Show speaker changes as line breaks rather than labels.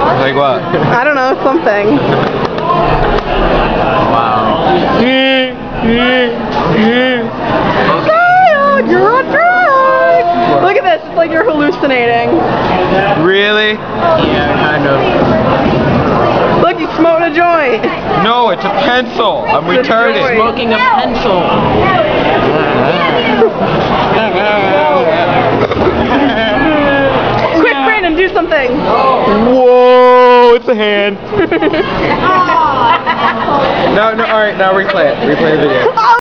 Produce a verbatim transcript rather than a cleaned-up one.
Like what?
I don't know, something.
Wow.
Kyle, you're on drugs! Look at this, it's like you're hallucinating.
Really?
Yeah, kind of.
Look, you smoked a joint.
No, it's a pencil. I'm
It's a
retarded.
joint.
Smoking a pencil.
Quick, Brandon, do something.
Whoa, it's a hand. No, no, alright, now replay it. Replay the video.
Oh,